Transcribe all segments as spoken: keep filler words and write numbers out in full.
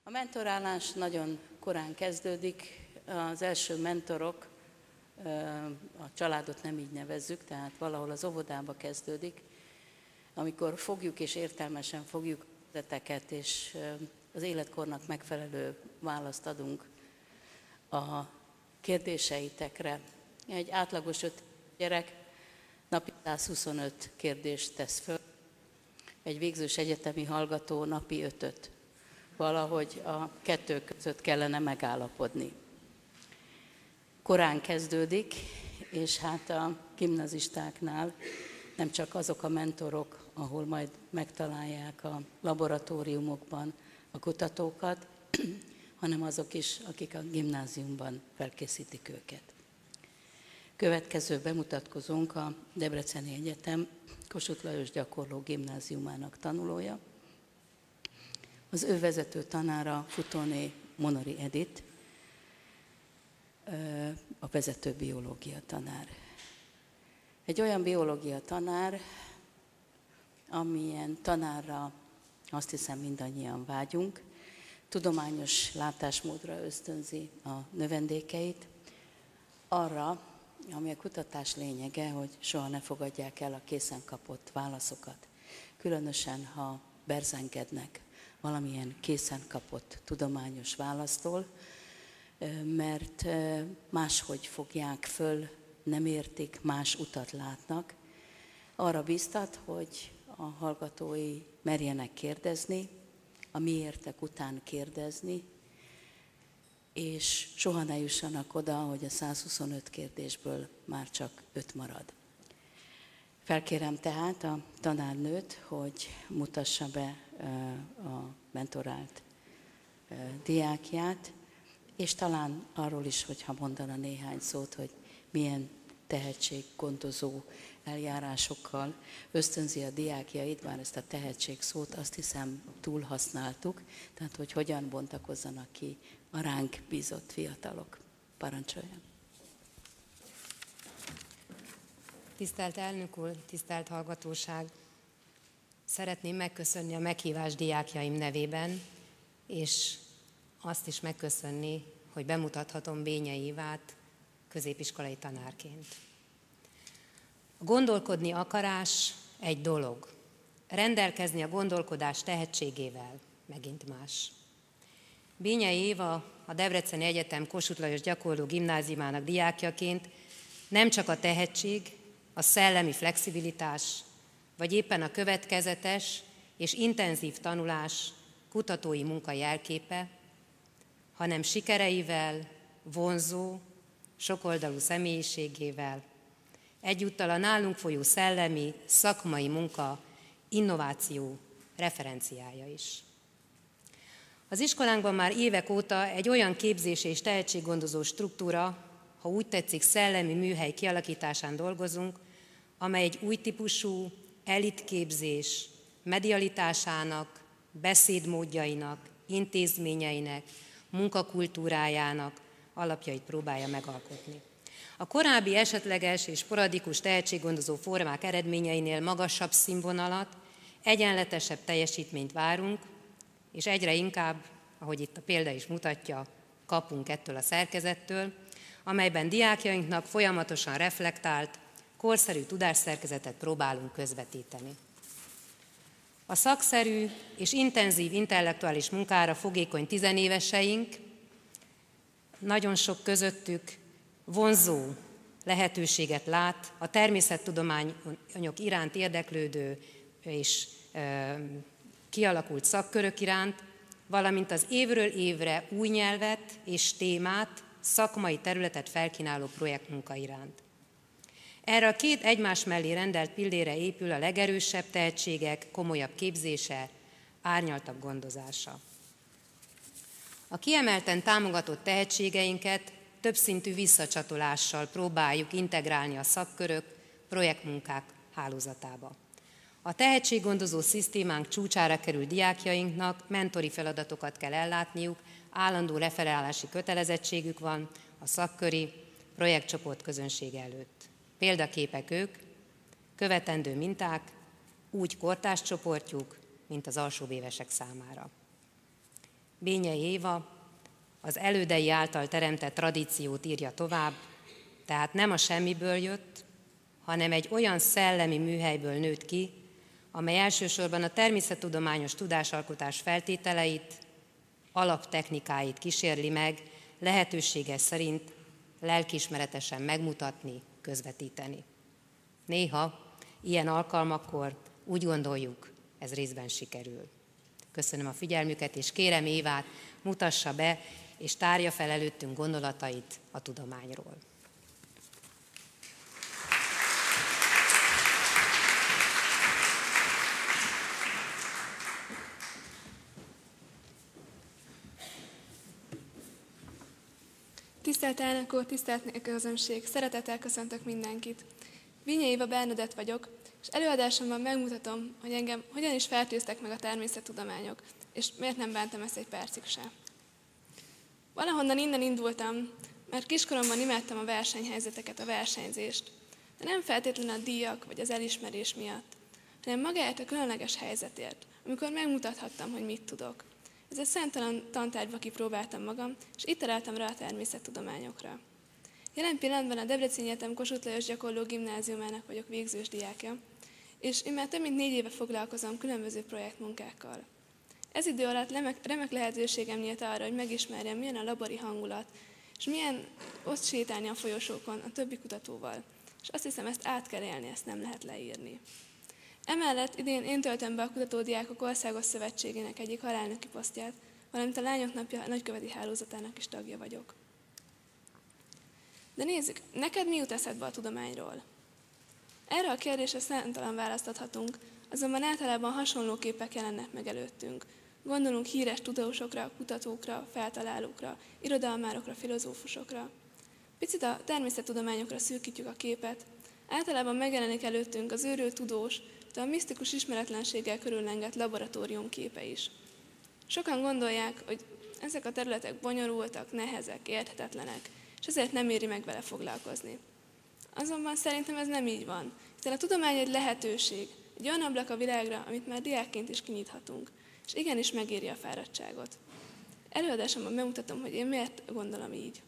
A mentorálás nagyon korán kezdődik. Az első mentorok, a családot nem így nevezzük, tehát valahol az óvodába kezdődik, amikor fogjuk és értelmesen fogjuk ötleteket, és az életkornak megfelelő választ adunk a kérdéseitekre. Egy átlagos öt gyerek napi száz huszonöt kérdést tesz föl, egy végzős egyetemi hallgató napi ötöt. Valahogy a kettő között kellene megállapodni. Korán kezdődik, és hát a gimnazistáknál nem csak azok a mentorok, ahol majd megtalálják a laboratóriumokban a kutatókat, hanem azok is, akik a gimnáziumban felkészítik őket. Következő bemutatkozónk a Debreceni Egyetem Kossuth Lajos Gyakorló Gimnáziumának tanulója. Az ő vezető tanára Futóné Monori Edith, a vezető biológia tanár. Egy olyan biológia tanár, amilyen tanárra azt hiszem mindannyian vágyunk, tudományos látásmódra ösztönzi a növendékeit, arra, ami a kutatás lényege, hogy soha ne fogadják el a készen kapott válaszokat. Különösen, ha berzengednek valamilyen készen kapott tudományos választól, mert máshogy fogják föl, nem értik, más utat látnak. Arra biztat, hogy a hallgatói merjenek kérdezni, a miértek után kérdezni, és soha ne jussanak oda, hogy a száz huszonöt kérdésből már csak öt marad. Felkérem tehát a tanárnőt, hogy mutassa be a mentorált diákját, és talán arról is, hogyha mondana néhány szót, hogy milyen tehetséggondozó eljárásokkal ösztönzi a diákjait, bár ezt a tehetség szót azt hiszem túlhasználtuk, tehát hogy hogyan bontakozzanak ki a ránk bízott fiatalok. Parancsoljon! Tisztelt elnök úr, tisztelt hallgatóság! Szeretném megköszönni a meghívás diákjaim nevében, és azt is megköszönni, hogy bemutathatom Bényei Évát középiskolai tanárként. A gondolkodni akarás egy dolog, rendelkezni a gondolkodás tehetségével megint más. Bényei Éva a Debreceni Egyetem Kossuth Lajos Gyakorló Gimnáziumának diákjaként nem csak a tehetség, a szellemi flexibilitás, vagy éppen a következetes és intenzív tanulás kutatói munka jelképe, hanem sikereivel, vonzó, sokoldalú személyiségével, egyúttal a nálunk folyó szellemi, szakmai munka, innováció referenciája is. Az iskolánkban már évek óta egy olyan képzés és tehetséggondozó struktúra, ha úgy tetszik, szellemi műhely kialakításán dolgozunk, amely egy új típusú elitképzés medialitásának, beszédmódjainak, intézményeinek, munkakultúrájának alapjait próbálja megalkotni. A korábbi esetleges és sporadikus tehetséggondozó formák eredményeinél magasabb színvonalat, egyenletesebb teljesítményt várunk, és egyre inkább, ahogy itt a példa is mutatja, kapunk ettől a szerkezettől, amelyben diákjainknak folyamatosan reflektált, korszerű tudásszerkezetet próbálunk közvetíteni. A szakszerű és intenzív intellektuális munkára fogékony tizenéveseink, nagyon sok közöttük vonzó lehetőséget lát a természettudományok iránt érdeklődő és e, kialakult szakkörök iránt, valamint az évről évre új nyelvet és témát, szakmai területet felkínáló projektmunka iránt. Erre a két egymás mellé rendelt pillére épül a legerősebb tehetségek komolyabb képzése, árnyaltabb gondozása. A kiemelten támogatott tehetségeinket többszintű visszacsatolással próbáljuk integrálni a szakkörök, projektmunkák hálózatába. A tehetséggondozó szisztémánk csúcsára került diákjainknak mentori feladatokat kell ellátniuk, állandó referálási kötelezettségük van a szakköri projektcsoport közönség előtt. Példaképek ők, követendő minták, úgy kortárs csoportjuk, mint az alsóbb évesek számára. Bényei Éva az elődei által teremtett tradíciót írja tovább, tehát nem a semmiből jött, hanem egy olyan szellemi műhelyből nőtt ki, amely elsősorban a természettudományos tudásalkotás feltételeit, alaptechnikáit kísérli meg, lehetősége szerint lelkiismeretesen megmutatni, közvetíteni. Néha ilyen alkalmakkor úgy gondoljuk, ez részben sikerül. Köszönöm a figyelmüket, és kérem Évát, mutassa be, és tárja fel előttünk gondolatait a tudományról. Tisztelt elnök úr, tisztelt közönség, szeretettel köszöntök mindenkit. Bényei Éva Bernadett vagyok, és előadásomban megmutatom, hogy engem hogyan is fertőztek meg a természettudományok, és miért nem bántam ezt egy percig se. Valahonnan innen indultam, mert kiskoromban imádtam a versenyhelyzeteket, a versenyzést, de nem feltétlenül a díjak vagy az elismerés miatt, hanem magáért a különleges helyzetért, amikor megmutathattam, hogy mit tudok. Ez egy számtalan tantárgyba kipróbáltam magam, és itt találtam rá a természettudományokra. Jelen pillanatban a Debreceni Egyetem Kossuth Lajos Gyakorló Gimnáziumának vagyok végzős diákja, és én már több mint négy éve foglalkozom különböző projektmunkákkal. Ez idő alatt remek, remek lehetőségem nyílt arra, hogy megismerjem, milyen a labori hangulat, és milyen ott sétálni a folyosókon a többi kutatóval. És azt hiszem, ezt át kell élni, ezt nem lehet leírni. Emellett idén én töltöm be a Kutatódiákok Országos Szövetségének egyik halálnöki posztját, valamint a Lányok Napja nagyköveti hálózatának is tagja vagyok. De nézzük, neked mi jut eszedbe a tudományról? Erre a kérdésre számtalan választ adhatunk, azonban általában hasonló képek jelennek meg előttünk. Gondolunk híres tudósokra, kutatókra, feltalálókra, irodalmárokra, filozófusokra. Picit a természettudományokra szűkítjük a képet. Általában megjelenik előttünk az őrült tudós, de a misztikus ismeretlenséggel körüllengett laboratórium képe is. Sokan gondolják, hogy ezek a területek bonyolultak, nehezek, érthetetlenek, és ezért nem éri meg vele foglalkozni. Azonban szerintem ez nem így van, hiszen a tudomány egy lehetőség, egy olyan ablak a világra, amit már diákként is kinyithatunk, és igenis megéri a fáradtságot. Előadásomban bemutatom, hogy én miért gondolom így.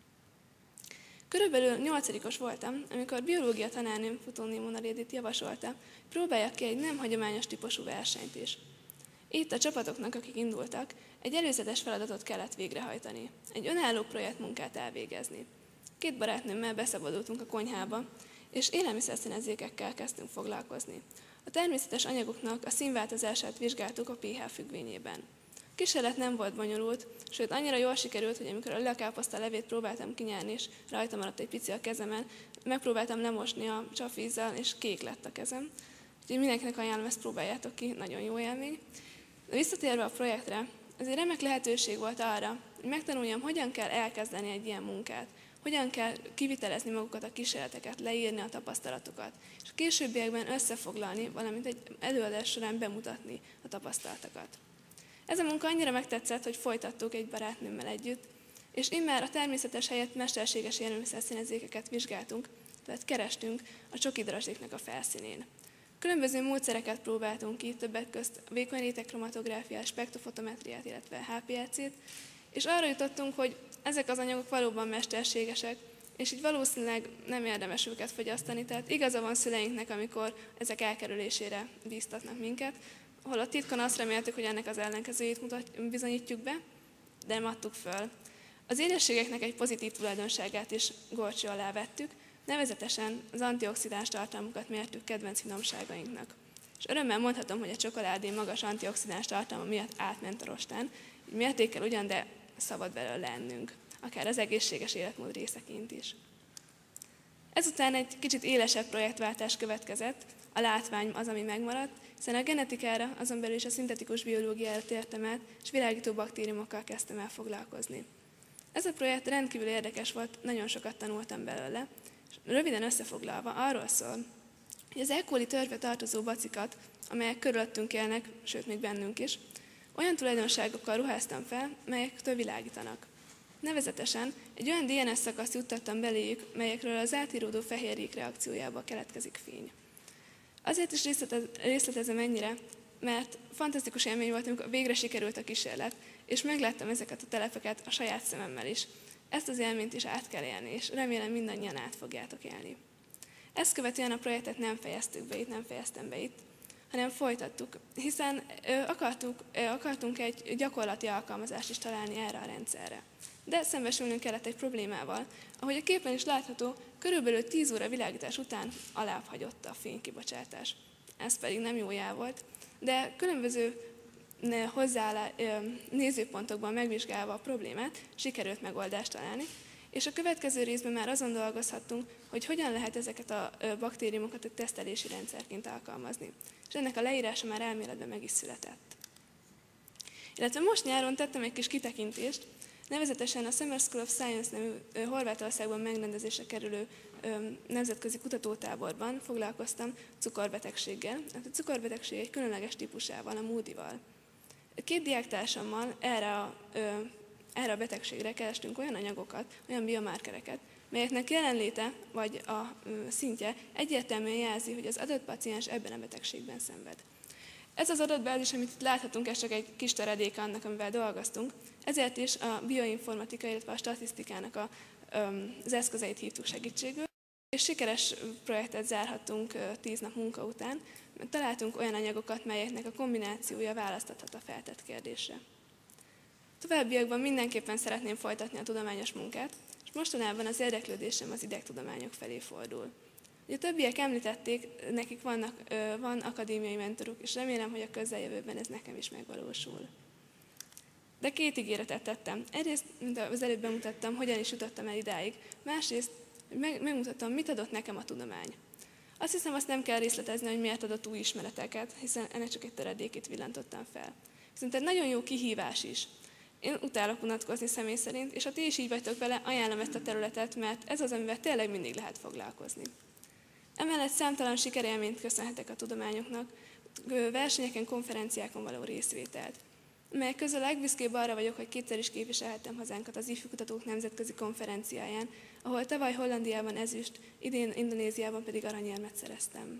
Körülbelül nyolcadikos voltam, amikor biológia tanárnőm Futóné Mona Edith javasolta, hogy próbáljak ki egy nem hagyományos típusú versenyt is. Itt a csapatoknak, akik indultak, egy előzetes feladatot kellett végrehajtani, egy önálló projektmunkát elvégezni. Két barátnőmmel beszabadultunk a konyhába, és élelmiszerszínezékekkel kezdtünk foglalkozni. A természetes anyagoknak a színváltozását vizsgáltuk a pH függvényében. A kísérlet nem volt bonyolult, sőt annyira jól sikerült, hogy amikor a lekáposzta levét próbáltam kinyerni, és rajta maradt egy pici a kezemen, megpróbáltam lemosni a csapvízzel, és kék lett a kezem. Úgyhogy mindenkinek ajánlom, ezt próbáljátok ki, nagyon jó élmény. De visszatérve a projektre, ez egy remek lehetőség volt arra, hogy megtanuljam, hogyan kell elkezdeni egy ilyen munkát, hogyan kell kivitelezni magukat a kísérleteket, leírni a tapasztalatokat, és a későbbiekben összefoglalni, valamint egy előadás során bemutatni a tapasztalatokat. Ez a munka annyira megtetszett, hogy folytattuk egy barátnőmmel együtt, és immár a természetes helyett mesterséges élelmiszerszínezékeket vizsgáltunk, tehát kerestünk a csokidrazséknak a felszínén. Különböző módszereket próbáltunk ki, többek közt vékony rétegkromatográfiát, spektrofotometriát, illetve há pé é cét, és arra jutottunk, hogy ezek az anyagok valóban mesterségesek, és így valószínűleg nem érdemes őket fogyasztani, tehát igaza van szüleinknek, amikor ezek elkerülésére bíztatnak minket, holott titkon azt reméltük, hogy ennek az ellenkezőjét mutat, bizonyítjuk be, de nem adtuk föl. Az édességeknek egy pozitív tulajdonságát is górcső alá vettük, nevezetesen az antioxidáns tartalmukat mértük kedvenc finomságainknak. És örömmel mondhatom, hogy a csokoládé magas antioxidáns tartalma miatt átment a rostán, így mértékkel ugyan, de szabad belőle lennünk, akár az egészséges életmód részeként is. Ezután egy kicsit élesebb projektváltás következett, a látvány az, ami megmaradt, hiszen a genetikára, azon belül is a szintetikus biológiára tértem át, és világító baktériumokkal kezdtem el foglalkozni. Ez a projekt rendkívül érdekes volt, nagyon sokat tanultam belőle, és röviden összefoglalva arról szól, hogy az E. coli törzsbe tartozó bacikat, amelyek körülöttünk élnek, sőt még bennünk is, olyan tulajdonságokkal ruháztam fel, melyektől világítanak. Nevezetesen egy olyan dé en es szakaszt juttattam beléjük, melyekről az átíródó fehérjék reakciójából keletkezik fény. Azért is részletezem ennyire, mert fantasztikus élmény volt, amikor végre sikerült a kísérlet, és megláttam ezeket a telepeket a saját szememmel is. Ezt az élményt is át kell élni, és remélem mindannyian át fogjátok élni. Ezt követően a projektet nem fejeztük be itt, nem fejeztem be itt, hanem folytattuk, hiszen ö, akartuk, ö, akartunk egy gyakorlati alkalmazást is találni erre a rendszerre. De szembesülnünk kellett egy problémával. Ahogy a képen is látható, körülbelül tíz óra világítás után alább hagyott a fénykibocsátás. Ez pedig nem jó jel volt, de különböző hozzáállá, nézőpontokban megvizsgálva a problémát, sikerült megoldást találni, és a következő részben már azon dolgozhattunk, hogy hogyan lehet ezeket a baktériumokat egy tesztelési rendszerként alkalmazni. És ennek a leírása már elméletben meg is született. Illetve most nyáron tettem egy kis kitekintést, nevezetesen a Summer School of Science nevű Horvátországban megrendezésre kerülő nemzetközi kutatótáborban foglalkoztam cukorbetegséggel. A cukorbetegség egy különleges típusával, a Moody-val. Két diáktársammal erre a, erre a betegségre kerestünk olyan anyagokat, olyan biomarkereket, melyeknek jelenléte vagy a szintje egyértelműen jelzi, hogy az adott paciens ebben a betegségben szenved. Ez az adatbázis, amit itt láthatunk, ez csak egy kis töredéke annak, amivel dolgoztunk, ezért is a bioinformatika, illetve a statisztikának a, az eszközeit hívtuk segítségül, és sikeres projektet zárhattunk tíz nap munka után, mert találtunk olyan anyagokat, melyeknek a kombinációja választhathat a feltett kérdésre. Továbbiakban mindenképpen szeretném folytatni a tudományos munkát, és mostanában az érdeklődésem az idegtudományok felé fordul. Ugye a többiek említették, nekik vannak, van akadémiai mentoruk, és remélem, hogy a közeljövőben ez nekem is megvalósul. De két ígéretet tettem. Egyrészt, mint az előbb bemutattam, hogyan is jutottam el idáig. Másrészt, meg, megmutattam, mit adott nekem a tudomány. Azt hiszem, azt nem kell részletezni, hogy miért adott új ismereteket, hiszen ennek csak egy töredékét villantottam fel. Viszont egy nagyon jó kihívás is. Én utálok unatkozni személy szerint, és ha ti is így vagytok vele, ajánlom ezt a területet, mert ez az, amivel tényleg mindig lehet foglalkozni. Emellett számtalan sikerélményt köszönhetek a tudományoknak, versenyeken, konferenciákon való részvételt, melyek közül a legbüszkébb arra vagyok, hogy kétszer is képviselhettem hazánkat az Ifjú Kutatók Nemzetközi Konferenciáján, ahol tavaly Hollandiában ezüst, idén Indonéziában pedig aranyérmet szereztem.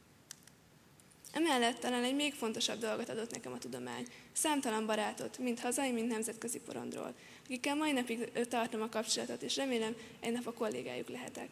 Emellett talán egy még fontosabb dolgot adott nekem a tudomány, számtalan barátot, mind hazai, mind nemzetközi porondról, akikkel mai napig tartom a kapcsolatot, és remélem, egy nap a kollégájuk lehetek.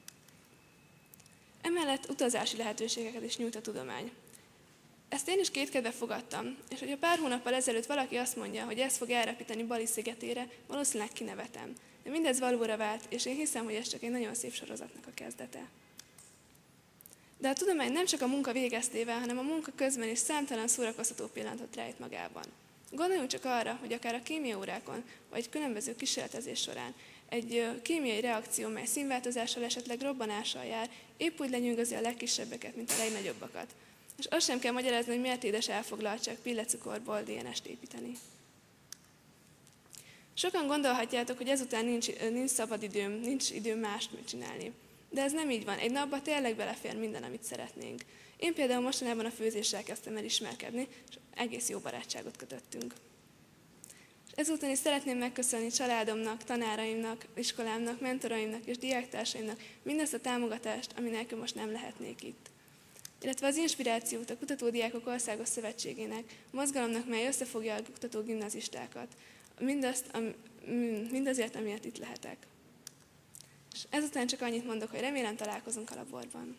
Emellett utazási lehetőségeket is nyújt a tudomány. Ezt én is kétkedve fogadtam, és hogyha pár hónappal ezelőtt valaki azt mondja, hogy ez fog elrepíteni Bali szigetére, valószínűleg kinevetem. De mindez valóra vált, és én hiszem, hogy ez csak egy nagyon szép sorozatnak a kezdete. De a tudomány nem csak a munka végeztével, hanem a munka közben is számtalan szórakoztató pillanatot rejt magában. Gondoljunk csak arra, hogy akár a kémiaórákon, vagy különböző kísérletezés során egy kémiai reakció, mely színváltozással, esetleg robbanással jár, épp úgy lenyűgözi a legkisebbeket, mint a legnagyobbakat. És azt sem kell magyarázni, hogy miért édes elfoglaltság pillecukorból dé en est építeni. Sokan gondolhatjátok, hogy ezután nincs, nincs szabad időm, nincs időm mást csinálni. De ez nem így van. Egy napba tényleg belefér minden, amit szeretnénk. Én például mostanában a főzéssel kezdtem el ismerkedni, és egész jó barátságot kötöttünk. És ezúton is szeretném megköszönni családomnak, tanáraimnak, iskolámnak, mentoraimnak és diáktársaimnak mindazt a támogatást, ami nélkül most nem lehetnék itt. Illetve az inspirációt a Kutatódiákok Országos Szövetségének, a mozgalomnak, mely összefogja a kutató gimnazistákat, mindazt, am, mindazért, amiért itt lehetek. És ezután csak annyit mondok, hogy remélem találkozunk a laborban.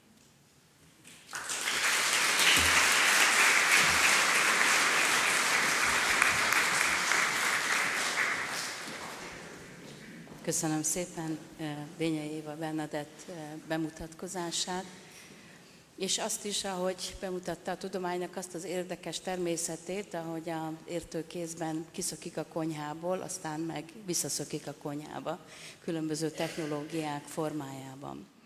Köszönöm szépen Bényai Éva Bernadett bemutatkozását, és azt is, ahogy bemutatta a tudománynak azt az érdekes természetét, ahogy az értőkézben kiszökik a konyhából, aztán meg visszaszökik a konyhába, különböző technológiák formájában.